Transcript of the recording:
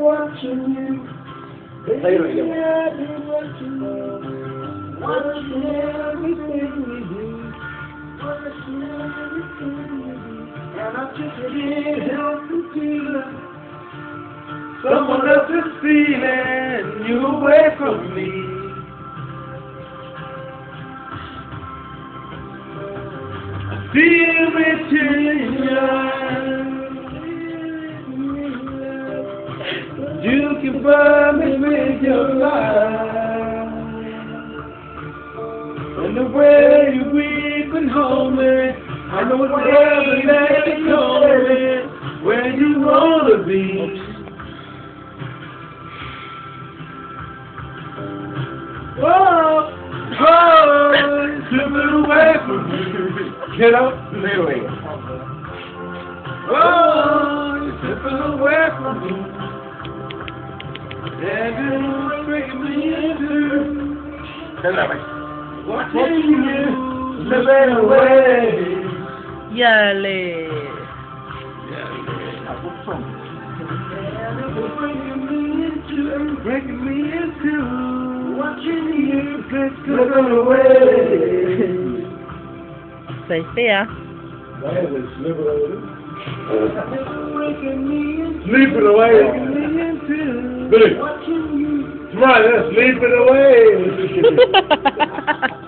watching you. Baby, I've been watching you. Watching everything we do. Watching everything we do. And I just can't help but feel someone else is feeling you away from me. I feel it in your eyes. You can burn me with your light. And the way you weep and hold me, I know it's never let it go where you wanna be. Oh, slip it away from me. Get up, stay away. Oh, slip it away from me. And you're breaking me into. Watching you slip it away. Yale. Breaking me into. Watching you slip it away. Say, yeah. Slip it away. Billy. Come on, let's sleep it away.